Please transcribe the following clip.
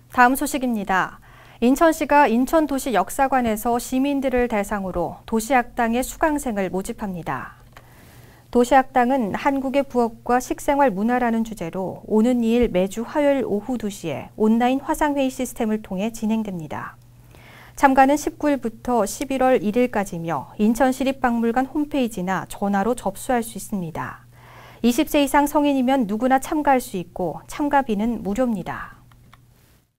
다음 소식입니다. 인천시가 인천도시역사관에서 시민들을 대상으로 도시학당의 수강생을 모집합니다. 도시학당은 한국의 부엌과 식생활 문화라는 주제로 오는 2일 매주 화요일 오후 2시에 온라인 화상회의 시스템을 통해 진행됩니다. 참가는 19일부터 11월 1일까지며 인천시립박물관 홈페이지나 전화로 접수할 수 있습니다. 20세 이상 성인이면 누구나 참가할 수 있고 참가비는 무료입니다.